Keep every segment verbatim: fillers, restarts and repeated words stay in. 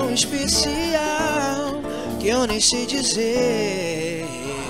tão especial que eu nem sei dizer.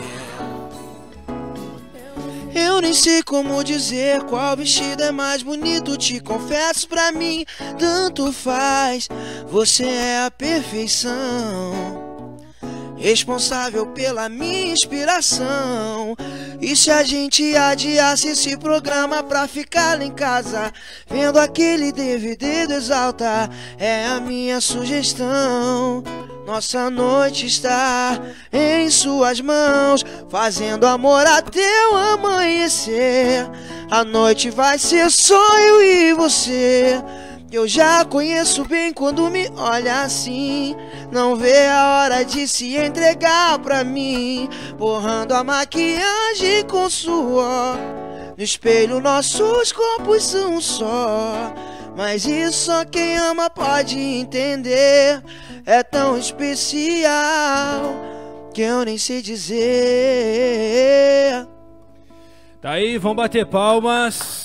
Eu nem sei como dizer qual vestido é mais bonito. Te confesso, pra mim tanto faz. Você é a perfeição, responsável pela minha inspiração. E se a gente adiasse esse programa pra ficar lá em casa vendo aquele D V D do Exalta? É a minha sugestão. Nossa noite está em suas mãos, fazendo amor até o amanhecer. A noite vai ser só eu e você. Eu já conheço bem quando me olha assim. Não vê a hora de se entregar pra mim, borrando a maquiagem com suor. No espelho nossos corpos são um só, mas isso só quem ama pode entender. É tão especial que eu nem sei dizer. Tá aí, vamos bater palmas.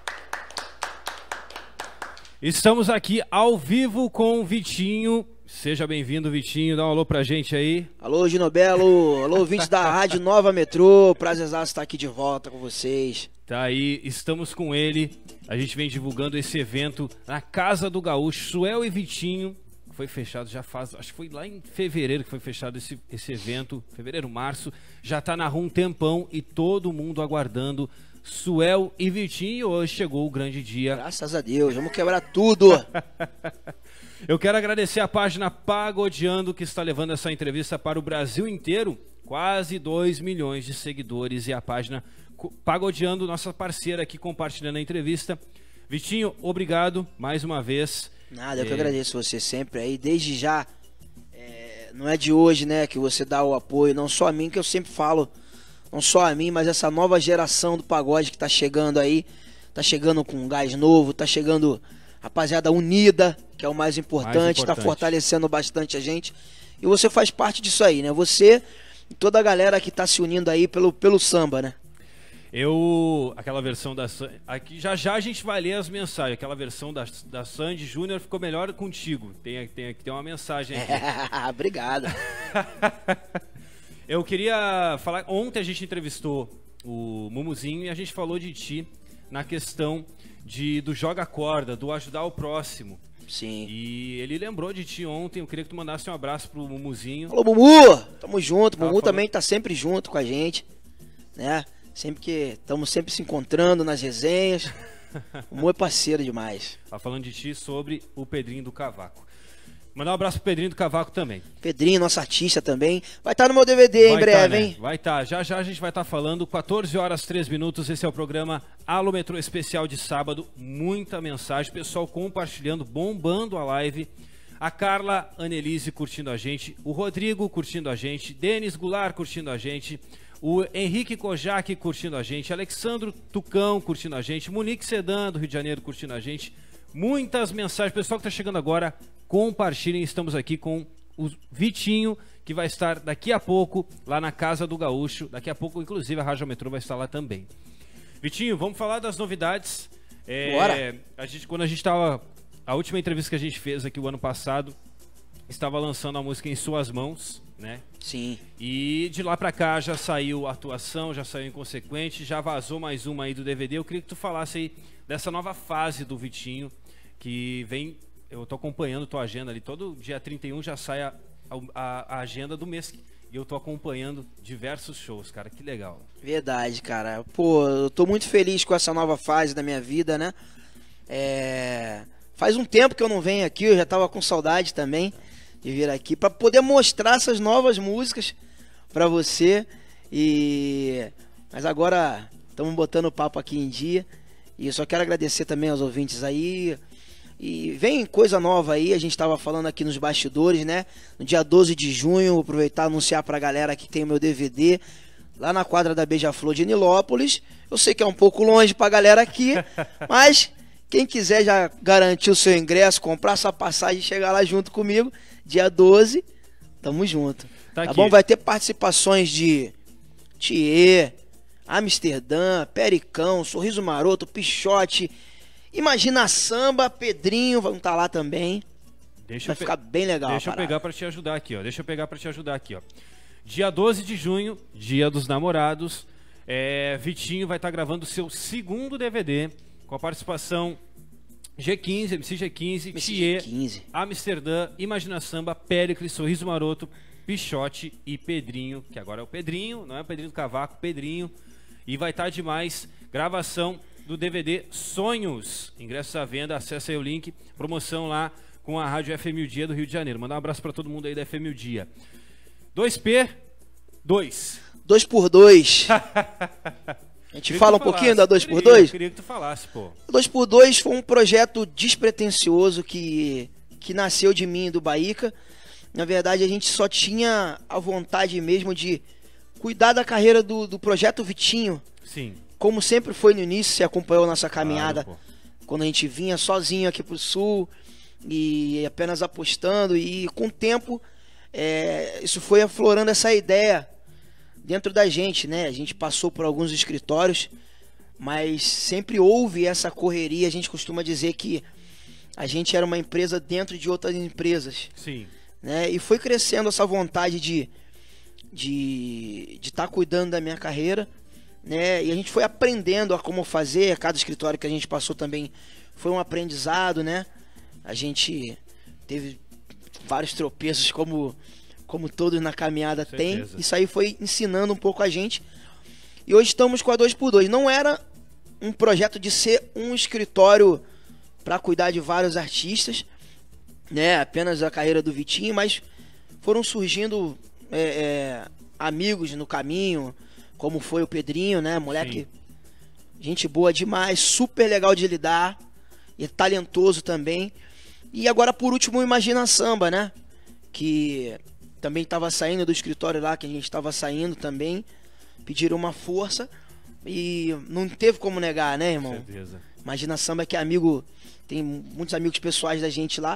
Estamos aqui ao vivo com o Vitinho. Seja bem-vindo, Vitinho. Dá um alô pra gente aí. Alô, Ginobelo. Alô, ouvintes da Rádio Nova Metrô. Prazerzaço estar aqui de volta com vocês. Tá aí, estamos com ele. A gente vem divulgando esse evento na Casa do Gaúcho. Suel e Vitinho. Foi fechado já faz, acho que foi lá em fevereiro que foi fechado esse, esse evento. Fevereiro, março. Já tá na rua um tempão e todo mundo aguardando Suel e Vitinho. Hoje chegou o grande dia. Graças a Deus, vamos quebrar tudo. Eu quero agradecer a página Pagodeando, que está levando essa entrevista para o Brasil inteiro. Quase dois milhões de seguidores. E a página Pagodeando, nossa parceira aqui compartilhando a entrevista. Vitinho, obrigado mais uma vez. Nada, eu é... que agradeço você sempre aí. Desde já, é, não é de hoje, né, que você dá o apoio. Não só a mim, que eu sempre falo. Não só a mim, mas essa nova geração do pagode que tá chegando aí. Tá chegando com um gás novo, tá chegando rapaziada unida, que é o mais importante, mais importante. Tá fortalecendo bastante a gente. E você faz parte disso aí, né? Você e toda a galera que tá se unindo aí pelo, pelo samba, né? Eu, aquela versão da Sandy, aqui já já a gente vai ler as mensagens. Aquela versão da, da Sandy Júnior ficou melhor contigo. Tem, tem, tem uma mensagem aqui. Obrigado. Eu queria falar, ontem a gente entrevistou o Mumuzinho e a gente falou de ti na questão de, do joga corda, do ajudar o próximo. Sim. E ele lembrou de ti ontem. Eu queria que tu mandasse um abraço pro Mumuzinho. Alô, Mumu! Tamo junto. Tava Mumu falando... também tá sempre junto com a gente, né? Sempre que estamos sempre se encontrando nas resenhas. O Mumu é parceiro demais. Tá falando de ti sobre o Pedrinho do Cavaco. Mandar um abraço pro Pedrinho do Cavaco também. Pedrinho, nosso artista também. Vai estar no meu D V D em breve, tá, né? hein? Vai estar. Tá. Já já a gente vai estar tá falando. quatorze horas, três minutos. Esse é o programa Alô Metrô Especial de sábado. Muita mensagem. Pessoal compartilhando, bombando a live. A Carla Annelise curtindo a gente. O Rodrigo curtindo a gente. Denis Goulart curtindo a gente. O Henrique Kojak curtindo a gente. Alexandro Tucão curtindo a gente. Monique Sedan, do Rio de Janeiro, curtindo a gente. Muitas mensagens. Pessoal que está chegando agora, compartilhem. Estamos aqui com o Vitinho, que vai estar daqui a pouco lá na Casa do Gaúcho. Daqui a pouco, inclusive, a Rádio Metrô vai estar lá também. Vitinho, vamos falar das novidades. É, Bora! A gente, quando a gente estava... A última entrevista que a gente fez aqui o ano passado, estava lançando a música Em Suas Mãos, né? Sim. E de lá pra cá já saiu a atuação, já saiu Inconsequente, já vazou mais uma aí do D V D. Eu queria que tu falasse aí dessa nova fase do Vitinho, que vem... Eu tô acompanhando tua agenda ali, todo dia trinta e um já sai a, a, a agenda do mês. E eu tô acompanhando diversos shows, cara, que legal. Verdade, cara. Pô, eu tô muito feliz com essa nova fase da minha vida, né? É... Faz um tempo que eu não venho aqui, eu já tava com saudade também de vir aqui para poder mostrar essas novas músicas para você. E mas agora estamos botando o papo aqui em dia. E eu só quero agradecer também aos ouvintes aí. E vem coisa nova aí, a gente tava falando aqui nos bastidores, né? No dia doze de junho, vou aproveitar e anunciar pra galera que tem o meu D V D lá na quadra da Beija-Flor de Nilópolis. Eu sei que é um pouco longe pra galera aqui, mas quem quiser já garantir o seu ingresso, comprar sua passagem e chegar lá junto comigo, dia doze, tamo junto. Tá, tá bom? Vai ter participações de Thier, Amsterdã, Pericão, Sorriso Maroto, Pichote, Imagina Samba, Pedrinho, vão estar lá também. Deixa Vai ficar bem legal. Deixa eu pegar para te ajudar aqui, ó. Deixa eu pegar para te ajudar aqui, ó. Dia doze de junho, Dia dos Namorados, é, Vitinho vai estar gravando o seu segundo D V D com a participação G quinze, M C G quinze, Thier, Amsterdã, Imagina Samba, Péricles, Sorriso Maroto, Pichote e Pedrinho, que agora é o Pedrinho, não é o Pedrinho do Cavaco, Pedrinho. E vai estar demais, gravação do D V D Sonhos. Ingressos à venda, acessa aí o link, promoção lá com a Rádio F M O Dia do Rio de Janeiro. Mandar um abraço para todo mundo aí da F M O Dia. dois P, dois. dois por dois. A gente fala um pouquinho da dois por dois? Eu queria que tu falasse, pô. dois por dois foi um projeto despretensioso que, que nasceu de mim e do Baíca. Na verdade, a gente só tinha a vontade mesmo de cuidar da carreira do, do projeto Vitinho. Sim. Como sempre foi no início, você acompanhou nossa caminhada. Claro, quando a gente vinha sozinho aqui pro Sul e apenas apostando. E com o tempo, é, isso foi aflorando essa ideia dentro da gente, né? A gente passou por alguns escritórios, mas sempre houve essa correria. A gente costuma dizer que a gente era uma empresa dentro de outras empresas. Sim. Né? E foi crescendo essa vontade de de de estar cuidando da minha carreira, né? E a gente foi aprendendo a como fazer. Cada escritório que a gente passou também foi um aprendizado, né? A gente teve vários tropeços, como como todos na caminhada tem. Isso aí foi ensinando um pouco a gente. E hoje estamos com a dois por dois. Não era um projeto de ser um escritório para cuidar de vários artistas, né? Apenas a carreira do Vitinho, mas foram surgindo é, é, amigos no caminho, como foi o Pedrinho, né? Moleque, sim, gente boa demais, super legal de lidar e talentoso também. E agora, por último, o Imagina Samba, né? Que também estava saindo do escritório lá, que a gente estava saindo também. Pediram uma força e não teve como negar, né, irmão? Com certeza. Imagina Samba, que é amigo, tem muitos amigos pessoais da gente lá.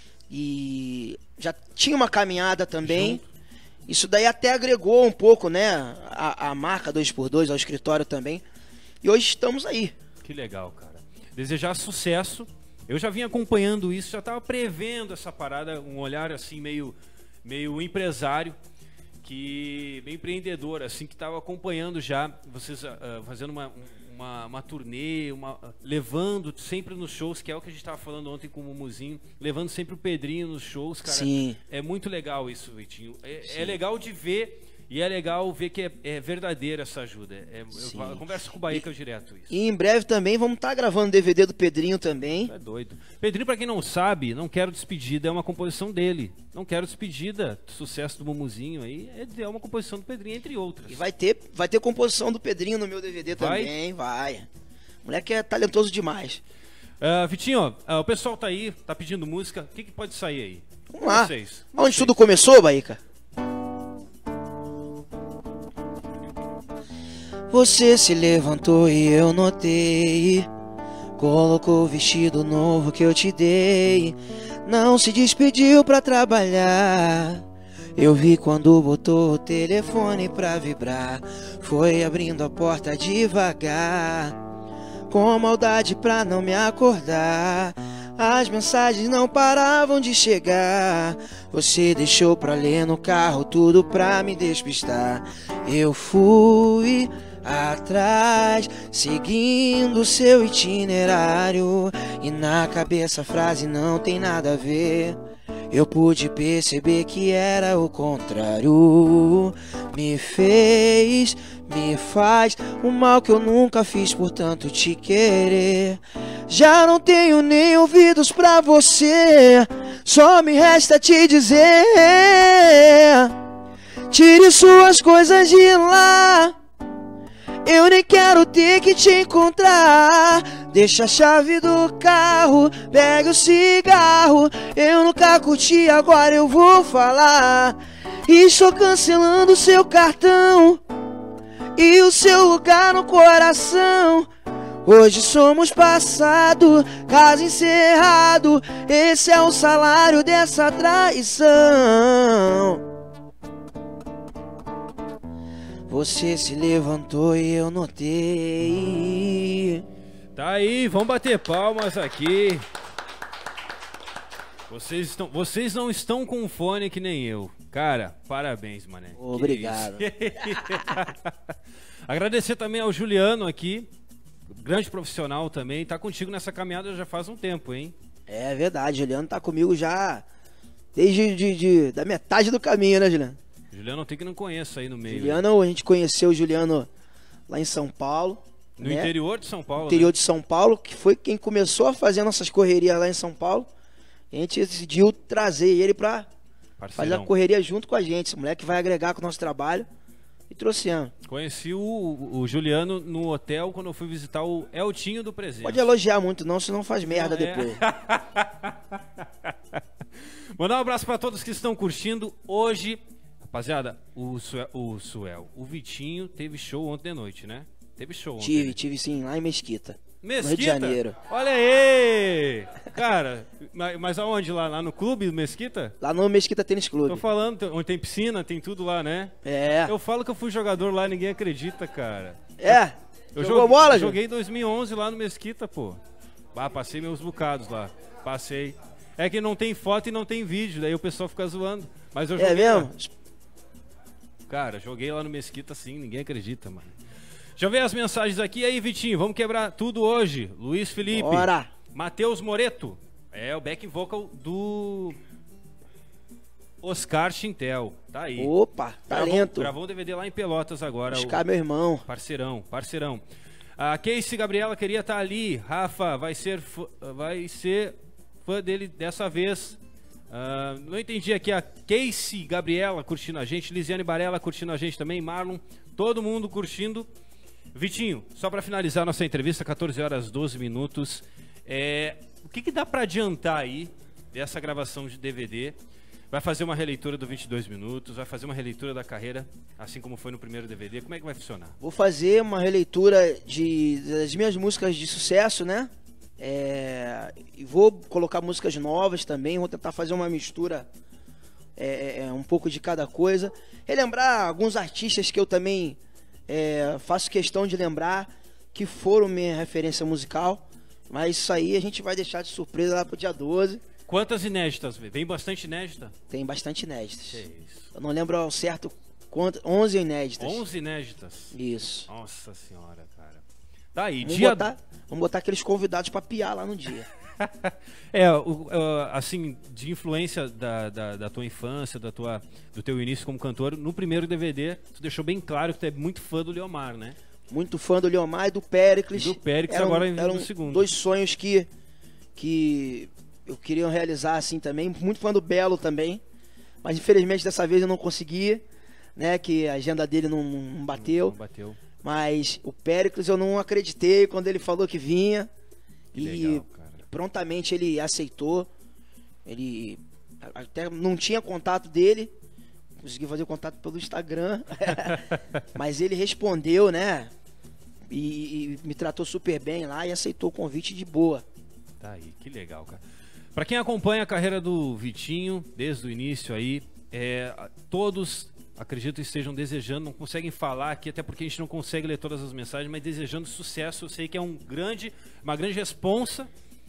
E já tinha uma caminhada também. Junto. Isso daí até agregou um pouco, né, a, a marca dois por dois ao escritório também. E hoje estamos aí. Que legal, cara. Desejar sucesso. Eu já vinha acompanhando isso, já estava prevendo essa parada, um olhar assim meio... meio empresário, que meio empreendedor, assim, que estava acompanhando já vocês uh, fazendo uma, uma, uma turnê, uma, uh, levando sempre nos shows, que é o que a gente estava falando ontem com o Mumuzinho, levando sempre o Pedrinho nos shows, cara. Sim. É muito legal isso, Vitinho. É, é legal de ver. E é legal ver que é, é verdadeira essa ajuda. É, eu, eu converso com o Baíca direto isso. E em breve também vamos estar tá gravando D V D do Pedrinho também. É doido. Pedrinho, pra quem não sabe, Não Quero Despedida é uma composição dele. Não Quero Despedida, sucesso do Mumuzinho aí, é uma composição do Pedrinho, entre outras. E vai ter, vai ter composição do Pedrinho no meu D V D vai? também, vai. O moleque é talentoso demais. Uh, Vitinho, uh, o pessoal tá aí, tá pedindo música. O que, que pode sair aí? Vamos lá. Vocês? Onde Vocês. tudo começou, Baíca? Você se levantou e eu notei, colocou o vestido novo que eu te dei, não se despediu pra trabalhar. Eu vi quando botou o telefone pra vibrar, foi abrindo a porta devagar, com maldade pra não me acordar. As mensagens não paravam de chegar, você deixou pra ler no carro tudo pra me despistar. Eu fui atrás, seguindo seu itinerário, e na cabeça a frase não tem nada a ver. Eu pude perceber que era o contrário. Me fez, me faz o mal que eu nunca fiz por tanto te querer. Já não tenho nem ouvidos pra você, só me resta te dizer: tire suas coisas de lá, eu nem quero ter que te encontrar. Deixa a chave do carro, pega o cigarro, eu nunca curti, agora eu vou falar. Estou cancelando seu cartão e o seu lugar no coração. Hoje somos passado, caso encerrado, esse é o salário dessa traição. Você se levantou e eu notei. Tá aí, vamos bater palmas aqui. Vocês, estão, vocês não estão com fone que nem eu. Cara, parabéns, mané. Obrigado. Agradecer também ao Juliano aqui, grande profissional também. Tá contigo nessa caminhada já faz um tempo, hein? É verdade, Juliano tá comigo já desde de, de, da metade do caminho, né, Juliano? Juliano tem que não conheço aí no meio. Juliano, a gente conheceu o Juliano lá em São Paulo. No né? interior de São Paulo. interior né? de São Paulo, que foi quem começou a fazer nossas correrias lá em São Paulo. A gente decidiu trazer ele pra fazer a correria junto com a gente. Esse moleque vai agregar com o nosso trabalho. E trouxemos. Conheci o, o Juliano no hotel quando eu fui visitar o Eltinho do Presente. Pode elogiar muito não, senão faz merda não, é. depois. Mandar um abraço pra todos que estão curtindo hoje. Rapaziada, o Suel, o Suel, o Vitinho teve show ontem de noite, né? Teve show ontem. Tive, tive sim, lá em Mesquita. Mesquita? No Rio de Janeiro. Olha aí! Cara, mas, mas aonde lá? Lá no clube do Mesquita? Lá no Mesquita Tênis Clube. Tô falando, onde tem piscina, tem tudo lá, né? É. Eu falo que eu fui jogador lá, ninguém acredita, cara. É? Eu Jogou joguei, bola, joguei em dois mil e onze lá no Mesquita, pô. Ah, passei meus bocados lá. Passei. É que não tem foto e não tem vídeo, daí o pessoal fica zoando. Mas eu joguei. É mesmo? Lá. Cara, joguei lá no Mesquita sim, ninguém acredita, mano. Deixa eu ver as mensagens aqui. E aí, Vitinho, vamos quebrar tudo hoje. Luiz Felipe. Bora. Matheus Moreto. É o back vocal do Oscar Chintel. Tá aí. Opa, talento. Gravou, gravou um D V D lá em Pelotas agora. Oscar, o... meu irmão. Parceirão, parceirão. A Casey Gabriela queria estar ali. Rafa, vai ser, fã, vai ser fã dele dessa vez. Uh, não entendi aqui. A Casey Gabriela curtindo a gente. Lisiane Barella curtindo a gente também. Marlon, todo mundo curtindo. Vitinho, só para finalizar nossa entrevista, quatorze horas e doze minutos, é, o que, que dá para adiantar aí dessa gravação de D V D? Vai fazer uma releitura do vinte e dois minutos, vai fazer uma releitura da carreira, assim como foi no primeiro D V D, como é que vai funcionar? Vou fazer uma releitura de, das minhas músicas de sucesso, né? É, e vou colocar músicas novas também, vou tentar fazer uma mistura, é, é, um pouco de cada coisa. Relembrar alguns artistas que eu também... É, faço questão de lembrar que foram minha referência musical, mas isso aí a gente vai deixar de surpresa lá pro dia doze. Quantas inéditas? Vem bastante inédita? Tem bastante inéditas. Que isso? Eu não lembro ao certo quanto, onze inéditas. onze inéditas? Isso. Nossa senhora, cara. Tá aí, vamos dia... Botar, vamos botar aqueles convidados pra piar lá no dia. É, o, assim, de influência da, da, da tua infância, da tua, do teu início como cantor, no primeiro D V D, tu deixou bem claro que tu é muito fã do Leomar, né? Muito fã do Leomar e do Péricles. E do Péricles eram, agora eram no segundo. Dois sonhos que, que eu queria realizar assim também. Muito fã do Belo também, mas infelizmente dessa vez eu não consegui, né? Que a agenda dele não, não bateu. Não bateu. Mas o Péricles eu não acreditei quando ele falou que vinha. Que e legal, cara. Prontamente ele aceitou. Ele até não tinha contato dele, consegui fazer o contato pelo Instagram. Mas ele respondeu, né? E, e me tratou super bem lá e aceitou o convite de boa. Tá aí, que legal, cara. Pra quem acompanha a carreira do Vitinho desde o início aí, é, todos acredito estejam desejando, não conseguem falar aqui, até porque a gente não consegue ler todas as mensagens, mas desejando sucesso. Eu sei que é um grande, uma grande responsa.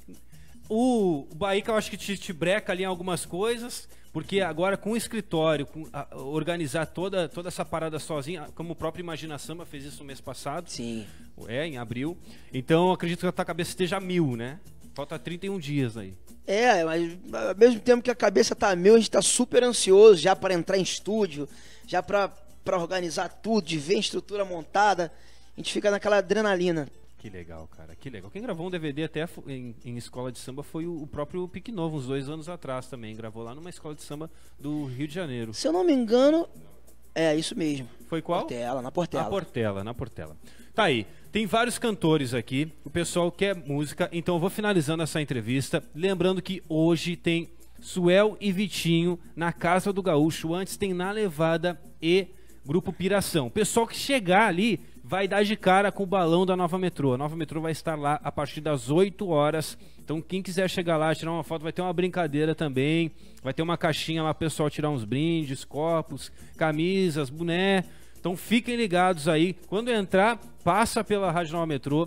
O Baíca eu acho que te, te breca ali em algumas coisas, porque agora com o escritório, com a, organizar toda, toda essa parada sozinho, como o próprio Imagina Samba fez isso no mês passado. Sim. É, em abril. Então eu acredito que a tua cabeça esteja mil, né? Falta trinta e um dias aí. É, mas ao mesmo tempo que a cabeça tá mil, a gente tá super ansioso já para entrar em estúdio, já para para organizar tudo, de ver a estrutura montada. A gente fica naquela adrenalina. Que legal, cara, que legal. Quem gravou um D V D até em, em escola de samba foi o, o próprio Pique Novo, uns dois anos atrás também. Gravou lá numa escola de samba do Rio de Janeiro. Se eu não me engano, é isso mesmo. Foi qual? Portela, na Portela. Na Portela, na Portela. Tá aí, tem vários cantores aqui, o pessoal quer música, então eu vou finalizando essa entrevista. Lembrando que hoje tem Suel e Vitinho na Casa do Gaúcho, antes tem Na Levada e Grupo Piração. O pessoal que chegar ali vai dar de cara com o balão da Nova Metrô. A Nova Metrô vai estar lá a partir das oito horas. Então quem quiser chegar lá, tirar uma foto, vai ter uma brincadeira também. Vai ter uma caixinha lá, o pessoal tirar uns brindes, copos, camisas, boné. Então fiquem ligados aí. Quando entrar, passa pela Rádio Nova Metrô.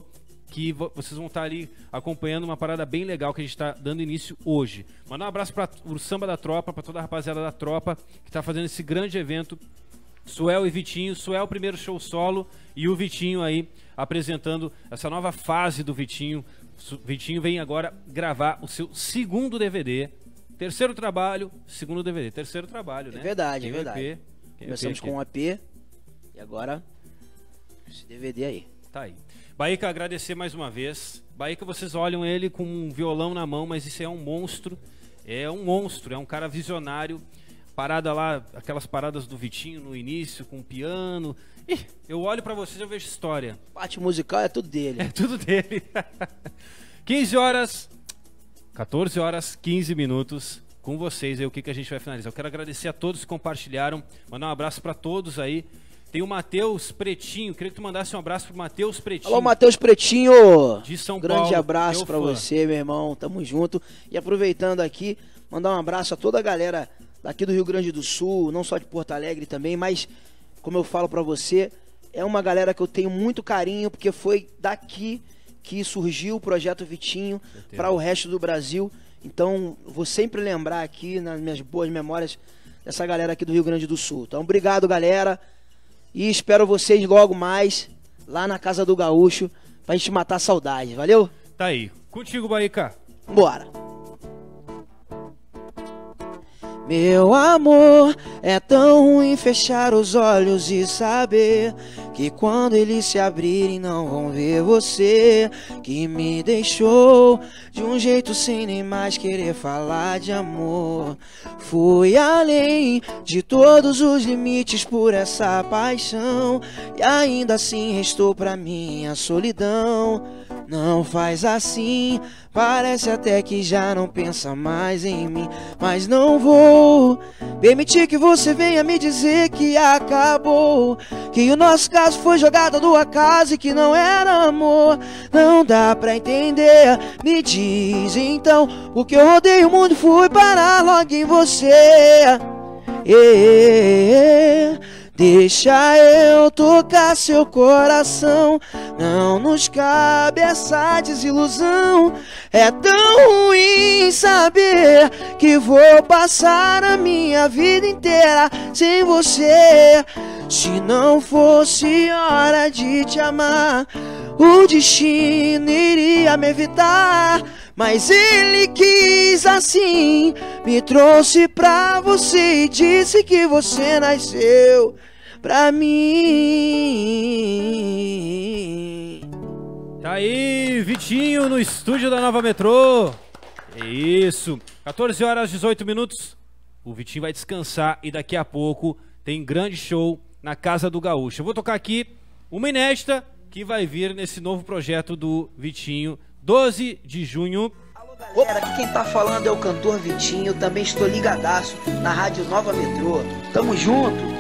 que vo vocês vão estar ali acompanhando uma parada bem legal que a gente está dando início hoje. Mandar um abraço para o Samba da Tropa, para toda a rapaziada da Tropa que está fazendo esse grande evento. Suel e Vitinho, Suel primeiro show solo e o Vitinho aí apresentando essa nova fase do Vitinho. O Vitinho vem agora gravar o seu segundo D V D. Terceiro trabalho, segundo D V D. Terceiro trabalho, né? É verdade, Quem é verdade. E P, Começamos com um A P e agora esse D V D aí. Tá aí. Baíca, agradecer mais uma vez. Baíca, vocês olham ele com um violão na mão, mas isso é um monstro. É um monstro, é um cara visionário. Parada lá, aquelas paradas do Vitinho no início, com piano. Ih, eu olho pra vocês e eu vejo história. Parte musical é tudo dele. É tudo dele. quinze horas, quatorze horas, quinze minutos. Com vocês aí, o que, que a gente vai finalizar. Eu quero agradecer a todos que compartilharam. Mandar um abraço pra todos aí. Tem o Matheus Pretinho, queria que tu mandasse um abraço pro Matheus Pretinho. Alô, Matheus Pretinho! De São Grande Paulo. abraço pra você, meu irmão. Tamo junto. E aproveitando aqui, mandar um abraço a toda a galera daqui do Rio Grande do Sul, não só de Porto Alegre também, mas, como eu falo pra você, é uma galera que eu tenho muito carinho, porque foi daqui que surgiu o Projeto Vitinho para o resto do Brasil. Então, vou sempre lembrar aqui, nas minhas boas memórias, dessa galera aqui do Rio Grande do Sul. Então, obrigado, galera. E espero vocês logo mais lá na Casa do Gaúcho pra gente matar a saudade, valeu? Tá aí. Contigo, Baíca. Bora. Meu amor, é tão ruim fechar os olhos e saber que quando eles se abrirem não vão ver você, que me deixou de um jeito sem nem mais querer falar de amor. Fui além de todos os limites por essa paixão e ainda assim restou pra mim a solidão. Não faz assim, parece até que já não pensa mais em mim, mas não vou permitir que você venha me dizer que acabou, que o nosso caso foi jogado do acaso e que não era amor. Não dá pra entender, me diz então, porque eu rodei o mundo e fui parar logo em você. E, deixa eu tocar seu coração, não nos cabe essa desilusão. É tão ruim saber que vou passar a minha vida inteira sem você. Se não fosse hora de te amar, o destino iria me evitar. Mas ele quis assim, me trouxe pra você e disse que você nasceu pra mim. Tá aí, Vitinho no estúdio da Nova Metrô. É isso. quatorze horas, dezoito minutos. O Vitinho vai descansar e daqui a pouco tem grande show na Casa do Gaúcho. Eu vou tocar aqui uma inédita que vai vir nesse novo projeto do Vitinho, doze de junho. Alô, galera, aqui quem tá falando é o cantor Vitinho. Também estou ligadaço na Rádio Nova Metrô. Tamo junto.